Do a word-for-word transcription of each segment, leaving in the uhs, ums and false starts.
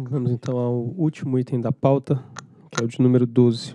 Vamos então ao último item da pauta, que é o de número doze.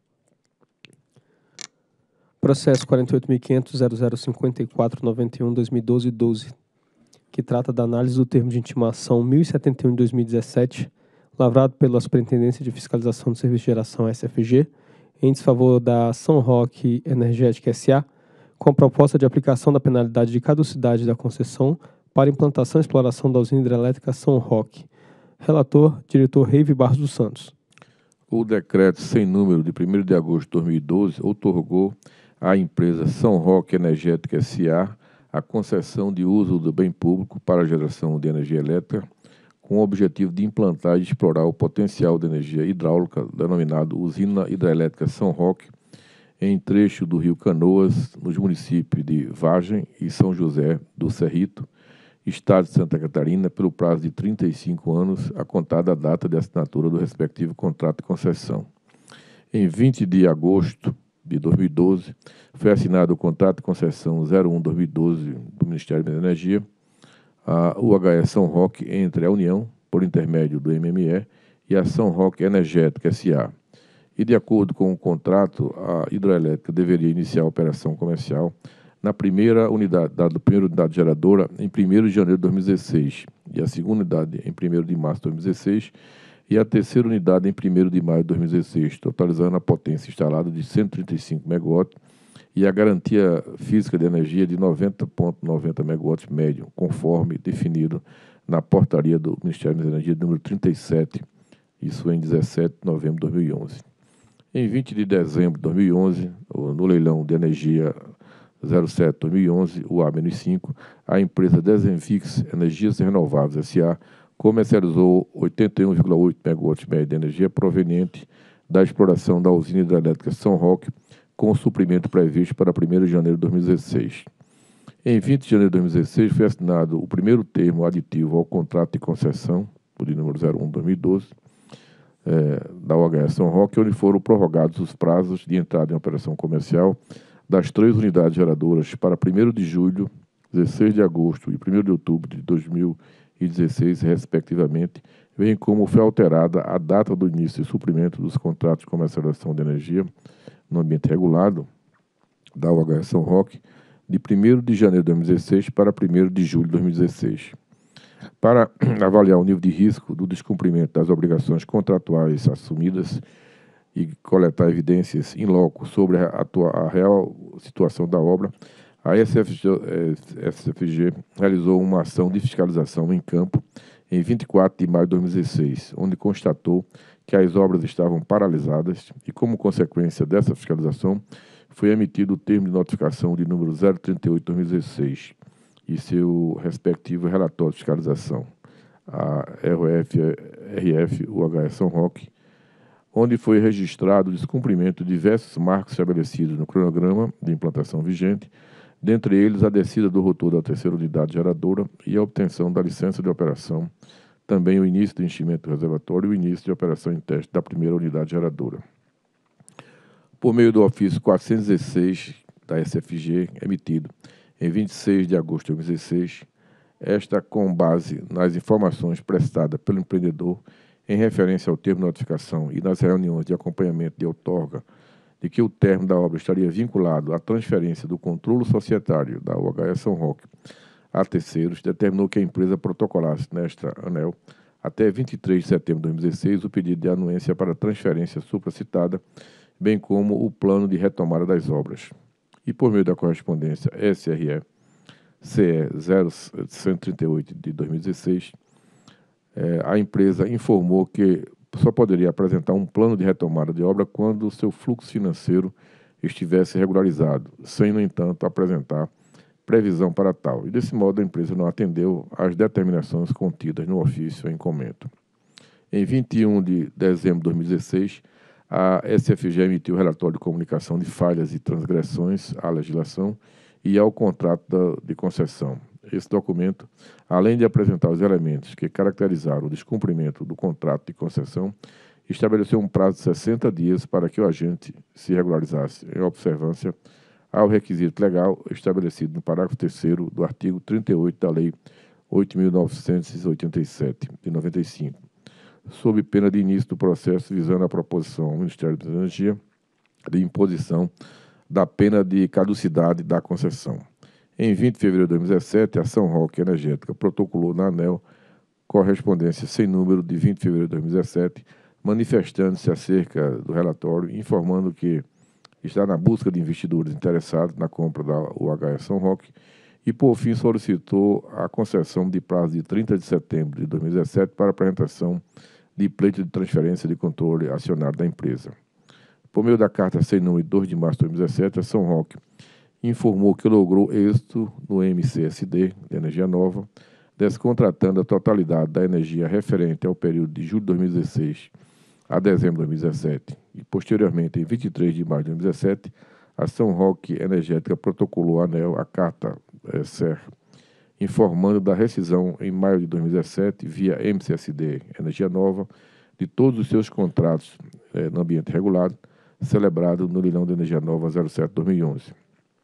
Processo quarenta e oito mil quinhentos ponto zero zero cinco quatro nove um ponto dois mil e doze doze, que trata da análise do termo de intimação mil e setenta e um de dois mil e dezessete, lavrado pela Superintendência de Fiscalização do Serviço de Geração S F G, em desfavor da São Roque Energética S A, com a proposta de aplicação da penalidade de caducidade da concessão para implantação e exploração da usina hidrelétrica São Roque. Relator, diretor Reive Barros dos Santos. O decreto sem número de primeiro de agosto de dois mil e doze outorgou à empresa São Roque Energética S A a concessão de uso do bem público para a geração de energia elétrica, com o objetivo de implantar e explorar o potencial de energia hidráulica denominado Usina Hidrelétrica São Roque, em trecho do Rio Canoas, nos municípios de Vargem e São José do Cerrito, Estado de Santa Catarina, pelo prazo de trinta e cinco anos, a contar da data de assinatura do respectivo contrato de concessão. Em vinte de agosto de dois mil e doze, foi assinado o contrato de concessão zero um barra dois mil e doze do Ministério da Energia, a U H E São Roque, entre a União, por intermédio do M M E, e a São Roque Energética S A. E, de acordo com o contrato, a hidroelétrica deveria iniciar a operação comercial na primeira unidade, da primeira unidade geradora em primeiro de janeiro de dois mil e dezesseis, e a segunda unidade em primeiro de março de dois mil e dezesseis, e a terceira unidade em primeiro de maio de dois mil e dezesseis, totalizando a potência instalada de cento e trinta e cinco megawatts e a garantia física de energia de noventa vírgula noventa megawatts médio, conforme definido na portaria do Ministério da Energia número trinta e sete, isso em dezessete de novembro de dois mil e onze. Em vinte de dezembro de dois mil e onze, no leilão de energia zero sete dois mil e onze, o A menos cinco, a empresa Desenfix Energias Renováveis S A comercializou oitenta e um vírgula oito megawatts médio de energia proveniente da exploração da usina hidrelétrica São Roque, com o suprimento previsto para primeiro de janeiro de dois mil e dezesseis. Em vinte de janeiro de dois mil e dezesseis, foi assinado o primeiro termo aditivo ao contrato de concessão, por número zero um barra dois mil e doze, é, da U H E São Roque, onde foram prorrogados os prazos de entrada em operação comercial das três unidades geradoras para primeiro de julho, dezesseis de agosto e primeiro de outubro de dois mil e dezesseis, respectivamente, bem como foi alterada a data do início e suprimento dos contratos de comercialização de energia no ambiente regulado da U H E São Roque, de primeiro de janeiro de dois mil e dezesseis para primeiro de julho de dois mil e dezesseis. Para avaliar o nível de risco do descumprimento das obrigações contratuais assumidas e coletar evidências in loco sobre a, atua, a real situação da obra, a S F G, S F G realizou uma ação de fiscalização em campo em vinte e quatro de maio de dois mil e dezesseis, onde constatou que as obras estavam paralisadas e, como consequência dessa fiscalização, foi emitido o termo de notificação de número zero trinta e oito de dois mil e dezesseis e seu respectivo relatório de fiscalização, a R O F R F U H E São Roque, onde foi registrado o descumprimento de diversos marcos estabelecidos no cronograma de implantação vigente, dentre eles a descida do rotor da terceira unidade geradora e a obtenção da licença de operação, também o início do enchimento do reservatório e o início de operação em teste da primeira unidade geradora. Por meio do ofício quatrocentos e dezesseis da S F G, emitido em vinte e seis de agosto de dois mil e dezesseis, esta com base nas informações prestadas pelo empreendedor em referência ao termo de notificação e nas reuniões de acompanhamento de outorga, de que o termo da obra estaria vinculado à transferência do controle societário da U H E São Roque a terceiros, determinou que a empresa protocolasse nesta ANEEL, até vinte e três de setembro de dois mil e dezesseis, o pedido de anuência para a transferência supracitada, bem como o plano de retomada das obras. E por meio da correspondência S R E C E zero cento e trinta e oito de dois mil e dezesseis, eh, a empresa informou que só poderia apresentar um plano de retomada de obra quando o seu fluxo financeiro estivesse regularizado, sem, no entanto, apresentar previsão para tal. E, desse modo, a empresa não atendeu às determinações contidas no ofício em comento. Em vinte e um de dezembro de dois mil e dezesseis, a S F G emitiu o relatório de comunicação de falhas e transgressões à legislação e ao contrato da, de concessão. Esse documento, além de apresentar os elementos que caracterizaram o descumprimento do contrato de concessão, estabeleceu um prazo de sessenta dias para que o agente se regularizasse, em observância ao requisito legal estabelecido no parágrafo terceiro do artigo trinta e oito da Lei oito mil novecentos e oitenta e sete, de noventa e cinco, sob pena de início do processo visando a proposição ao Ministério da Energia de imposição da pena de caducidade da concessão. Em vinte de fevereiro de dois mil e dezessete, a São Roque Energética protocolou na ANEEL correspondência sem número de vinte de fevereiro de dois mil e dezessete, manifestando-se acerca do relatório, informando que está na busca de investidores interessados na compra da U H E São Roque e, por fim, solicitou a concessão de prazo de trinta de setembro de dois mil e dezessete para apresentação de pleito de transferência de controle acionário da empresa. Por meio da carta sem número de dois de março de dois mil e dezessete, a São Roque informou que logrou êxito no M C S D, de Energia Nova, descontratando a totalidade da energia referente ao período de julho de dois mil e dezesseis a dezembro de dois mil e dezessete. E, posteriormente, em vinte e três de maio de dois mil e dezessete, a São Roque Energética protocolou à ANEEL a carta eh, S E R, informando da rescisão em maio de dois mil e dezessete, via M C S D Energia Nova, de todos os seus contratos eh, no ambiente regulado, celebrado no leilão de Energia Nova zero sete barra dois mil e onze.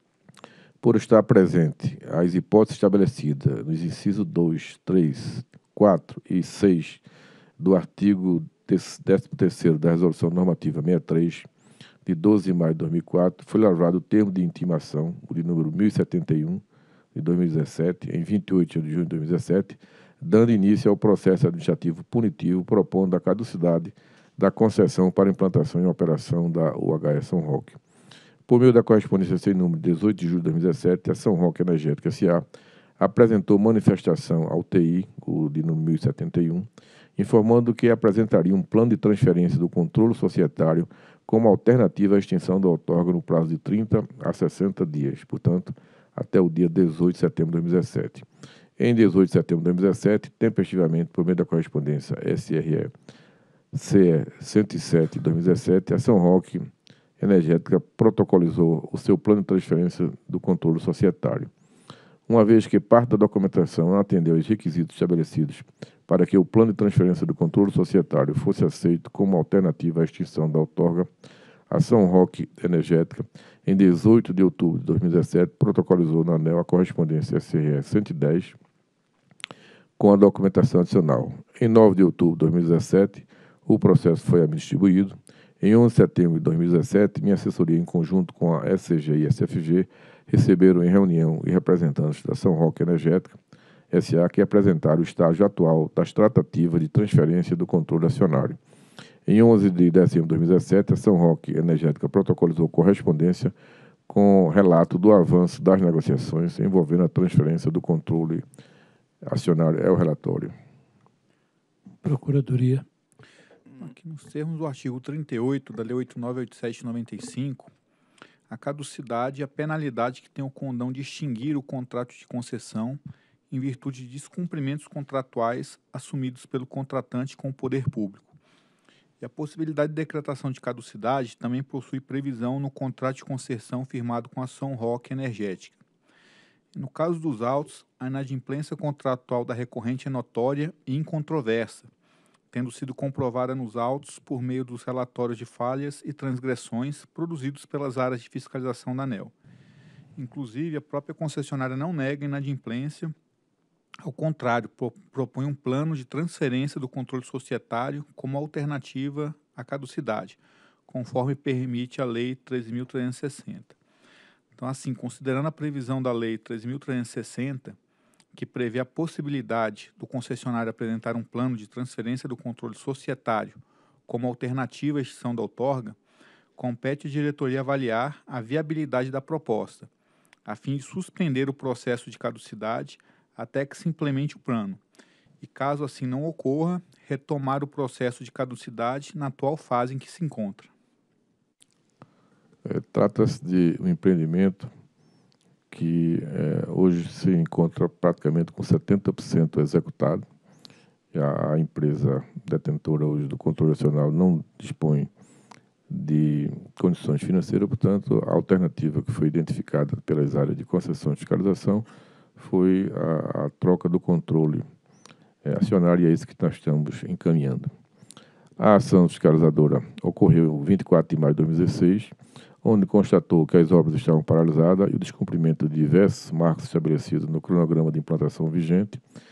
Por estar presente as hipóteses estabelecidas nos incisos dois, três, quatro e seis do artigo décimo terceiro da Resolução Normativa sessenta e três, de doze de maio de dois mil e quatro, foi lavrado o termo de intimação, o de número mil e setenta e um, de dois mil e dezessete, em vinte e oito de junho de dois mil e dezessete, dando início ao processo administrativo punitivo, propondo a caducidade da concessão para implantação e operação da U H E São Roque. Por meio da correspondência sem número dezoito de julho de dois mil e dezessete, a São Roque Energética S A apresentou manifestação ao T I, o de número mil e setenta e um, informando que apresentaria um plano de transferência do controle societário como alternativa à extinção da outorga no prazo de trinta a sessenta dias, portanto, até o dia dezoito de setembro de dois mil e dezessete. Em dezoito de setembro de dois mil e dezessete, tempestivamente, por meio da correspondência S R E C E cento e sete de dois mil e dezessete, a São Roque Energética protocolizou o seu plano de transferência do controle societário. Uma vez que parte da documentação não atendeu aos requisitos estabelecidos para que o plano de transferência do controle societário fosse aceito como alternativa à extinção da outorga, a São Roque Energética, em dezoito de outubro de dois mil e dezessete, protocolizou na ANEEL a correspondência S R E cento e dez com a documentação adicional. Em nove de outubro de dois mil e dezessete, o processo foi a mim distribuído. Em onze de setembro de dois mil e dezessete, minha assessoria, em conjunto com a S C G e a S F G, receberam em reunião e representantes da São Roque Energética S A que apresentaram o estágio atual das tratativas de transferência do controle acionário. Em onze de dezembro de dois mil e dezessete, a São Roque Energética protocolizou correspondência com relato do avanço das negociações envolvendo a transferência do controle acionário. É o relatório. Procuradoria. Aqui nos termos do artigo trinta e oito da Lei oito mil novecentos e oitenta e sete de noventa e cinco, a caducidade é a penalidade que tem o condão de extinguir o contrato de concessão em virtude de descumprimentos contratuais assumidos pelo contratante com o poder público. E a possibilidade de decretação de caducidade também possui previsão no contrato de concessão firmado com a São Roque Energética. No caso dos autos, a inadimplência contratual da recorrente é notória e incontroversa, tendo sido comprovada nos autos por meio dos relatórios de falhas e transgressões produzidos pelas áreas de fiscalização da ANEEL. Inclusive, a própria concessionária não nega inadimplência, ao contrário, pro, propõe um plano de transferência do controle societário como alternativa à caducidade, conforme permite a Lei treze mil trezentos e sessenta. Então, assim, considerando a previsão da Lei treze mil trezentos e sessenta, que prevê a possibilidade do concessionário apresentar um plano de transferência do controle societário como alternativa à extinção da outorga, compete à diretoria avaliar a viabilidade da proposta, a fim de suspender o processo de caducidade até que se implemente o plano, e, caso assim não ocorra, retomar o processo de caducidade na atual fase em que se encontra. É, trata-se de um empreendimento que é, hoje se encontra praticamente com setenta por cento executado. A, a empresa detentora hoje do controle acionário não dispõe de condições financeiras, portanto, a alternativa que foi identificada pelas áreas de concessão e fiscalização foi a, a troca do controle é, acionário, e é isso que nós estamos encaminhando. A ação fiscalizadora ocorreu em vinte e quatro de maio de dois mil e dezesseis, onde constatou que as obras estavam paralisadas e o descumprimento de diversos marcos estabelecidos no cronograma de implantação vigente,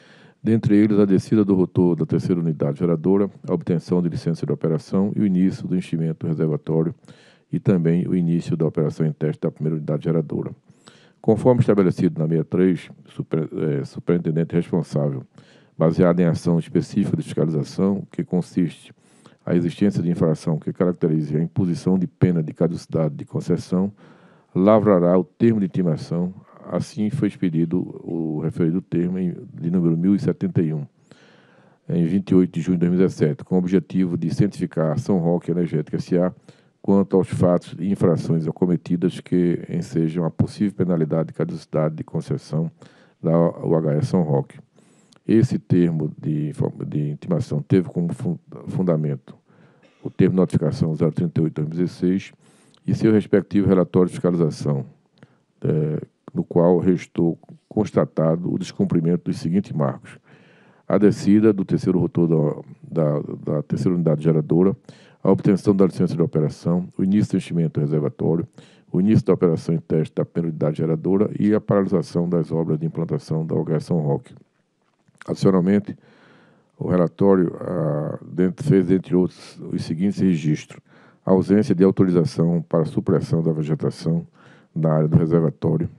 dentre eles a descida do rotor da terceira unidade geradora, a obtenção de licença de operação e o início do enchimento do reservatório e também o início da operação em teste da primeira unidade geradora. Conforme estabelecido na sessenta e três, super, é, superintendente responsável, baseado em ação específica de fiscalização, que consiste a existência de infração que caracterize a imposição de pena de caducidade de concessão, lavrará o termo de intimação. Assim foi expedido o referido termo em, de número mil e setenta e um, em vinte e oito de junho de dois mil e dezessete, com o objetivo de cientificar a São Roque Energética S A quanto aos fatos e infrações acometidas que ensejam a possível penalidade de caducidade de concessão da U H E São Roque. Esse termo de, de intimação teve como fundamento o termo de notificação zero trinta e oito barra dois mil e dezesseis e seu respectivo relatório de fiscalização, é, no qual restou constatado o descumprimento dos seguintes marcos: a descida do terceiro rotor da, da, da terceira unidade geradora, a obtenção da licença de operação, o início do enchimento do reservatório, o início da operação em teste da primeira unidade geradora e a paralisação das obras de implantação da U H E São Roque. Adicionalmente, o relatório ah, dentro, fez, entre outros, os seguintes registros: a ausência de autorização para supressão da vegetação na área do reservatório,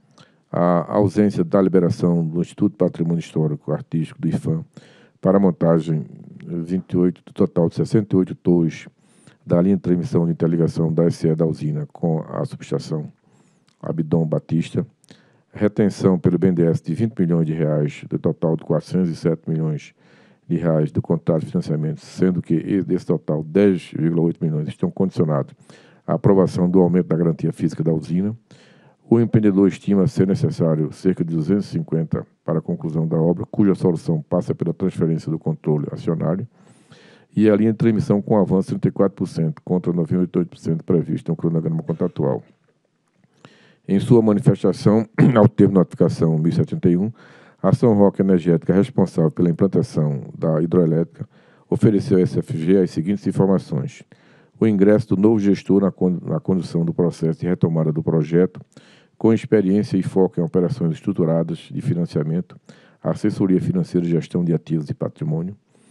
a ausência da liberação do Instituto de Patrimônio Histórico Artístico do I F A M para a montagem vinte e oito, do total de sessenta e oito torres da linha de transmissão de interligação da S E da usina com a subestação Abdon Batista, retenção pelo B N D E S de vinte milhões de reais, do total de quatrocentos e sete milhões de reais do contrato de financiamento, sendo que desse total dez vírgula oito milhões estão condicionados à aprovação do aumento da garantia física da usina. O empreendedor estima ser necessário cerca de duzentos e cinquenta para a conclusão da obra, cuja solução passa pela transferência do controle acionário, e a linha de transmissão com avanço de trinta e quatro por cento contra noventa e oito por cento previsto no cronograma contratual. Em sua manifestação, ao termo de notificação mil e setenta e um, a São Roque Energética, responsável pela implantação da hidroelétrica, ofereceu à S F G as seguintes informações: o ingresso do novo gestor na, con na condução do processo de retomada do projeto, com experiência e foco em operações estruturadas de financiamento, assessoria financeira e gestão de ativos e patrimônio,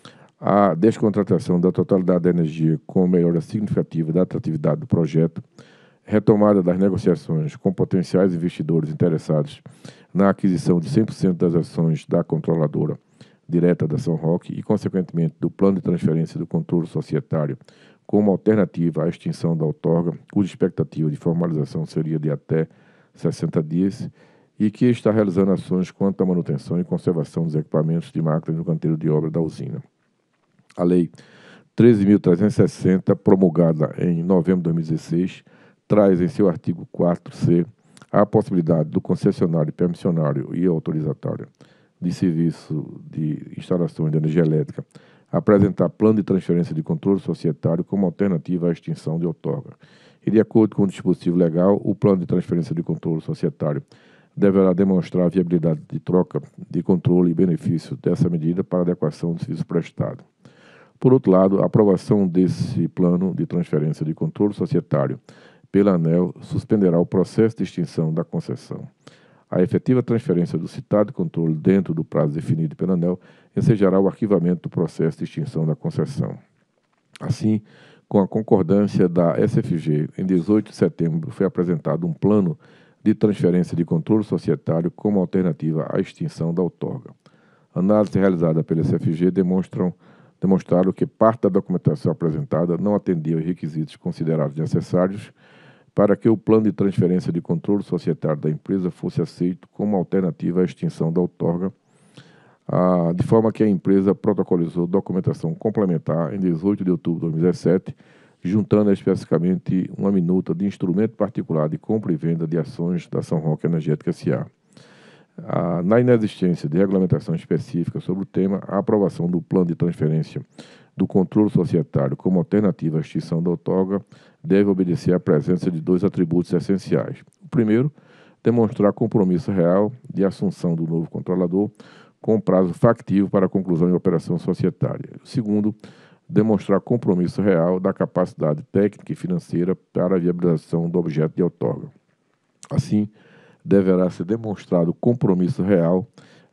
a descontratação da totalidade da energia com melhora significativa da atratividade do projeto, retomada das negociações com potenciais investidores interessados na aquisição de cem por cento das ações da controladora direta da São Roque e, consequentemente, do plano de transferência do controle societário como alternativa à extinção da outorga, cuja expectativa de formalização seria de até sessenta dias, e que está realizando ações quanto à manutenção e conservação dos equipamentos de máquinas no canteiro de obra da usina. A Lei treze mil trezentos e sessenta, promulgada em novembro de dois mil e dezesseis, traz em seu artigo quatro C a possibilidade do concessionário, permissionário e autorizatório de serviço de instalações de energia elétrica apresentar plano de transferência de controle societário como alternativa à extinção de outorga. E, de acordo com o dispositivo legal, o plano de transferência de controle societário deverá demonstrar a viabilidade de troca de controle e benefício dessa medida para adequação do serviço prestado. Por outro lado, a aprovação desse plano de transferência de controle societário pela ANEEL suspenderá o processo de extinção da concessão. A efetiva transferência do citado controle dentro do prazo definido pela ANEEL ensejará o arquivamento do processo de extinção da concessão. Assim, com a concordância da S F G, em dezoito de setembro foi apresentado um plano de transferência de controle societário como alternativa à extinção da outorga. A análise realizada pela S F G demonstram, demonstraram que parte da documentação apresentada não atendia aos requisitos considerados necessários para que o plano de transferência de controle societário da empresa fosse aceito como alternativa à extinção da outorga, ah, de forma que a empresa protocolizou documentação complementar em dezoito de outubro de dois mil e dezessete, juntando especificamente uma minuta de instrumento particular de compra e venda de ações da São Roque Energética S A. Ah, na inexistência de regulamentação específica sobre o tema, a aprovação do plano de transferência do controle societário como alternativa à extinção da outorga deve obedecer à presença de dois atributos essenciais. O primeiro, demonstrar compromisso real de assunção do novo controlador com prazo factível para a conclusão de operação societária. O segundo, demonstrar compromisso real da capacidade técnica e financeira para a viabilização do objeto de outorga. Assim, deverá ser demonstrado compromisso real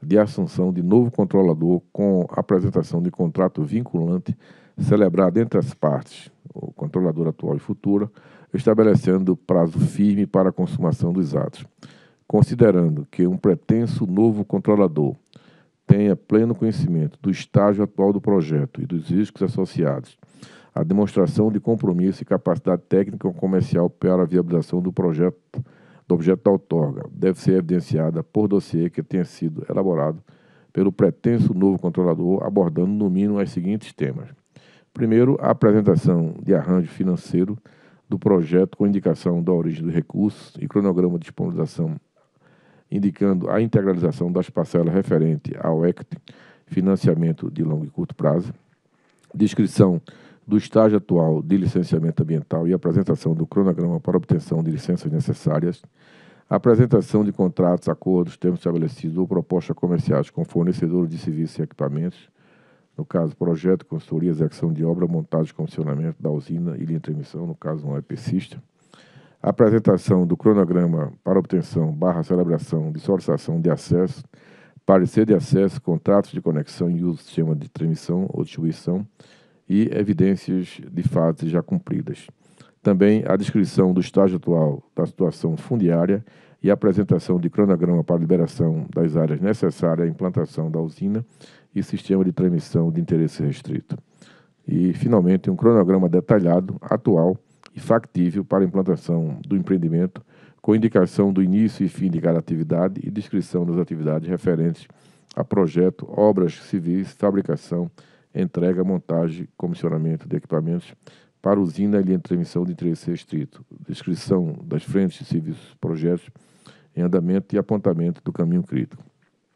de assunção de novo controlador com apresentação de contrato vinculante celebrado entre as partes, o controlador atual e futura, estabelecendo prazo firme para a consumação dos atos. Considerando que um pretenso novo controlador tenha pleno conhecimento do estágio atual do projeto e dos riscos associados, a demonstração de compromisso e capacidade técnica ou comercial para a viabilização do projeto, do objeto da outorga, deve ser evidenciada por dossiê que tenha sido elaborado pelo pretenso novo controlador, abordando no mínimo os seguintes temas. Primeiro, a apresentação de arranjo financeiro do projeto com indicação da origem dos recursos e cronograma de disponibilização, indicando a integralização das parcelas referente ao equity, financiamento de longo e curto prazo, descrição do estágio atual de licenciamento ambiental e apresentação do cronograma para obtenção de licenças necessárias, apresentação de contratos, acordos, termos estabelecidos ou propostas comerciais com fornecedores de serviços e equipamentos, no caso, projeto, consultoria, execução de obra, montagem e comissionamento da usina e linha de transmissão, no caso, um EPCista. Apresentação do cronograma para obtenção barra celebração de solicitação de acesso, parecer de acesso, contratos de conexão e uso do sistema de transmissão ou distribuição e evidências de fases já cumpridas. Também a descrição do estágio atual da situação fundiária e a apresentação de cronograma para liberação das áreas necessárias à implantação da usina e sistema de transmissão de interesse restrito. E, finalmente, um cronograma detalhado, atual e factível para a implantação do empreendimento, com indicação do início e fim de cada atividade e descrição das atividades referentes a projeto, obras civis, fabricação, entrega, montagem, comissionamento de equipamentos para usina e linha de transmissão de interesse restrito, descrição das frentes de serviços, projetos em andamento e apontamento do caminho crítico.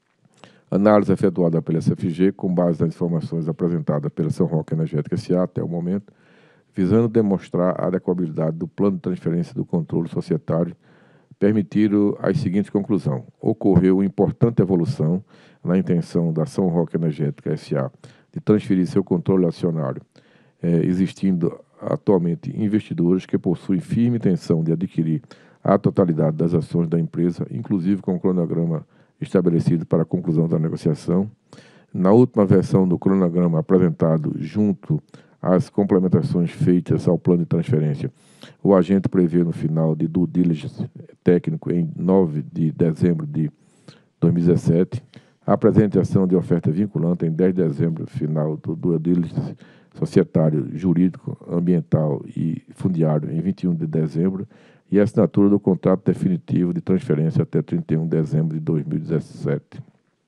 Análise efetuada pela S F G com base nas informações apresentadas pela São Roque Energética S A até o momento, visando demonstrar a adequabilidade do plano de transferência do controle societário, permitiram as seguintes conclusões. Ocorreu importante evolução na intenção da São Roque Energética S A de transferir seu controle acionário, eh, existindo atualmente investidores que possuem firme intenção de adquirir a totalidade das ações da empresa, inclusive com o cronograma estabelecido para a conclusão da negociação. Na última versão do cronograma apresentado junto às complementações feitas ao plano de transferência, o agente prevê no final de due diligence técnico em nove de dezembro de dois mil e dezessete, a apresentação de oferta vinculante em dez de dezembro, final do due diligence societário, jurídico, ambiental e fundiário em vinte e um de dezembro e a assinatura do contrato definitivo de transferência até trinta e um de dezembro de dois mil e dezessete.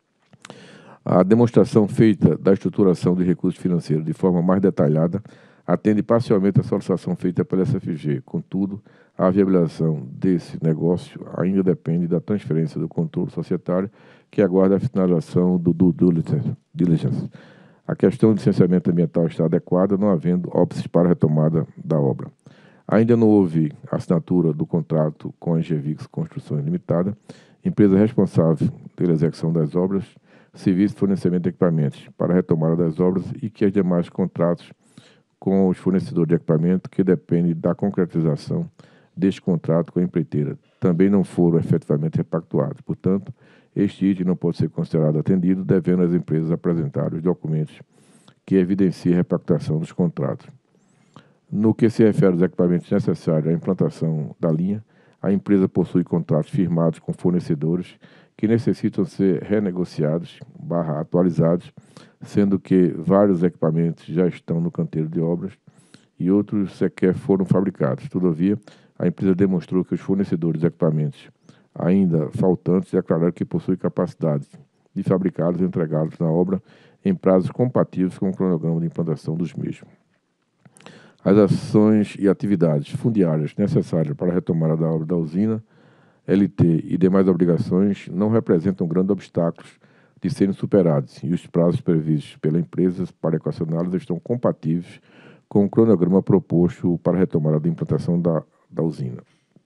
A demonstração feita da estruturação de recursos financeiros de forma mais detalhada atende parcialmente à solicitação feita pela S F G. Contudo, a viabilização desse negócio ainda depende da transferência do controle societário, que aguarda a finalização do due diligence. A questão do licenciamento ambiental está adequada, não havendo óbices para a retomada da obra. Ainda não houve assinatura do contrato com a Engevix Construções Limitada, empresa responsável pela execução das obras, serviço de fornecimento de equipamentos para a retomada das obras e que os demais contratos com os fornecedores de equipamento que dependem da concretização deste contrato com a empreiteira também não foram efetivamente repactuados. Portanto, este item não pode ser considerado atendido, devendo as empresas apresentar os documentos que evidenciem a repactuação dos contratos. No que se refere aos equipamentos necessários à implantação da linha, a empresa possui contratos firmados com fornecedores que necessitam ser renegociados, barra atualizados, sendo que vários equipamentos já estão no canteiro de obras e outros sequer foram fabricados. Todavia, a empresa demonstrou que os fornecedores de equipamentos ainda faltantes declararam que possuem capacidade de fabricá-los e entregá-los na obra em prazos compatíveis com o cronograma de implantação dos mesmos. As ações e atividades fundiárias necessárias para a retomada da obra da usina, L T e demais obrigações não representam grandes obstáculos de serem superados e os prazos previstos pela empresa para equacioná-los estão compatíveis com o cronograma proposto para a retomada da implantação da, da usina.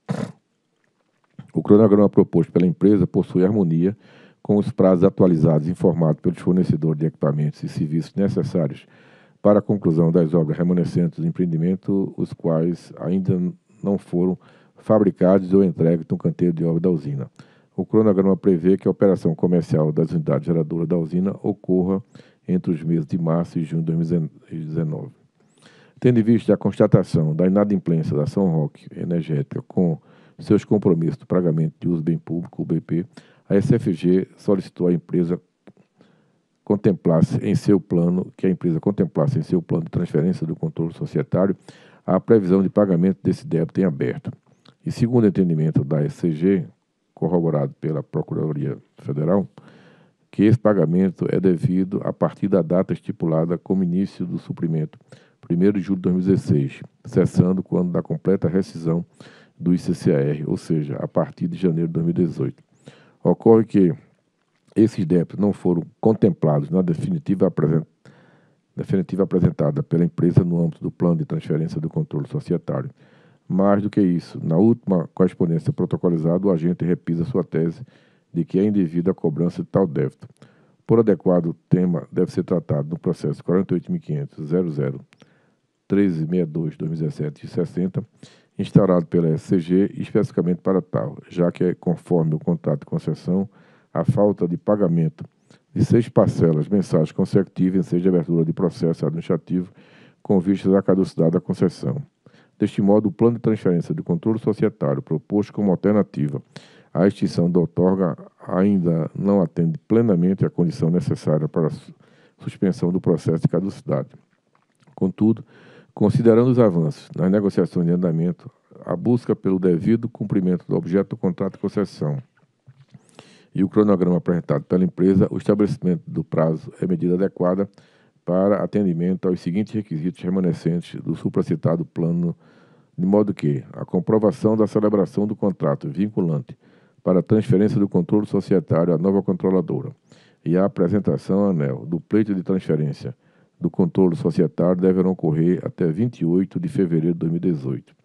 O cronograma proposto pela empresa possui harmonia com os prazos atualizados informados pelos fornecedores de equipamentos e serviços necessários para a conclusão das obras remanescentes do empreendimento, os quais ainda não foram fabricados ou entregues no canteiro de obra da usina. O cronograma prevê que a operação comercial das unidades geradoras da usina ocorra entre os meses de março e junho de dois mil e dezenove. Tendo em vista a constatação da inadimplência da São Roque Energética com seus compromissos de pagamento de uso bem público, U B P, a S F G solicitou à empresa contemplasse em seu plano, que a empresa contemplasse em seu plano de transferência do controle societário a previsão de pagamento desse débito em aberto. E segundo o entendimento da S C G, corroborado pela Procuradoria Federal, que esse pagamento é devido a partir da data estipulada como início do suprimento, primeiro de julho de dois mil e dezesseis, cessando quando da completa rescisão do I C C A R, ou seja, a partir de janeiro de dois mil e dezoito. Ocorre que esses débitos não foram contemplados na definitiva, apresent... definitiva apresentada pela empresa no âmbito do plano de transferência do controle societário. Mais do que isso, na última correspondência protocolizada, o agente repisa sua tese de que é indevida a cobrança de tal débito. Por adequado, o tema deve ser tratado no processo quarenta e oito mil quinhentos ponto zero zero treze sessenta e dois barra dois mil e dezessete sessenta, instaurado pela S C G especificamente para tal, já que é conforme o contrato de concessão, a falta de pagamento de seis parcelas mensais consecutivas em seja de abertura de processo administrativo com vistas à caducidade da concessão. Deste modo, o plano de transferência do controle societário proposto como alternativa à extinção da outorga ainda não atende plenamente à condição necessária para a suspensão do processo de caducidade. Contudo, considerando os avanços nas negociações de andamento, a busca pelo devido cumprimento do objeto do contrato de concessão e o cronograma apresentado pela empresa, o estabelecimento do prazo é medida adequada para atendimento aos seguintes requisitos remanescentes do supracitado plano, de modo que a comprovação da celebração do contrato vinculante para a transferência do controle societário à nova controladora e a apresentação à ANEEL do pleito de transferência do controle societário deverão ocorrer até vinte e oito de fevereiro de dois mil e dezoito.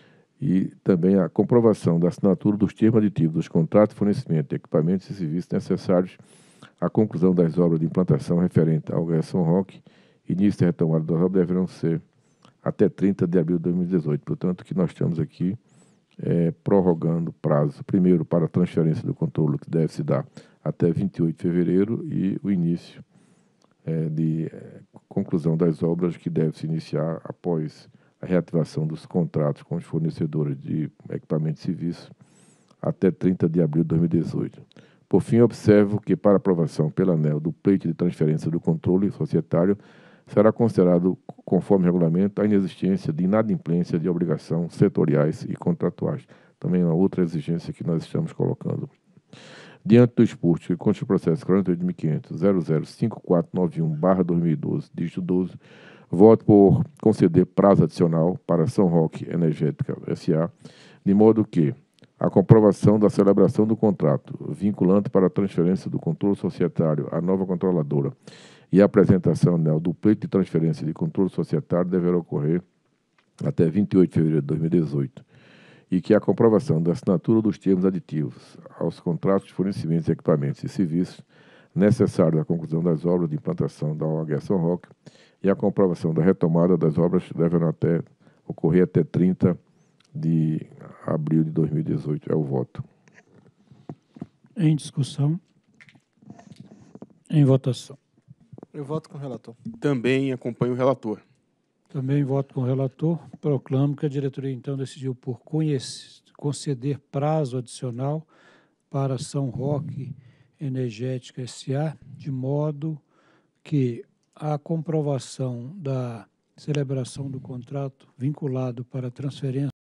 E também a comprovação da assinatura dos termos aditivos dos contratos de fornecimento de equipamentos e serviços necessários à conclusão das obras de implantação referente ao Gás São Roque, início da retomada das obras deverão ser até trinta de abril de dois mil e dezoito. Portanto, o que nós estamos aqui é prorrogando o prazo, primeiro para a transferência do controle, que deve se dar até vinte e oito de fevereiro, e o início é, de é, conclusão das obras, que deve se iniciar após a reativação dos contratos com os fornecedores de equipamentos e serviços até trinta de abril de dois mil e dezoito. Por fim, observo que, para aprovação pela ANEEL do pleito de transferência do controle societário, será considerado, conforme regulamento, a inexistência de inadimplência de obrigações setoriais e contratuais. Também é uma outra exigência que nós estamos colocando. Diante do exposto, que consta o processo quarenta e oito mil quinhentos ponto zero zero cinco quatro nove um barra dois mil e doze, dígito doze, voto por conceder prazo adicional para São Roque Energética S A, de modo que a comprovação da celebração do contrato vinculante para a transferência do controle societário à nova controladora e a apresentação ANEEL do pleito de transferência de controle societário deverá ocorrer até vinte e oito de fevereiro de dois mil e dezoito, e que a comprovação da assinatura dos termos aditivos aos contratos de fornecimento de equipamentos e serviços necessários à conclusão das obras de implantação da O H São Roque e a comprovação da retomada das obras deverão até, ocorrer até trinta de abril de dois mil e dezoito. É o voto. Em discussão. Em votação. Eu voto com o relator. Também acompanho o relator. Também voto com o relator. Proclamo que a diretoria, então, decidiu por conhecer, conceder prazo adicional para São Roque Energética S A, de modo que a comprovação da celebração do contrato vinculado para a transferência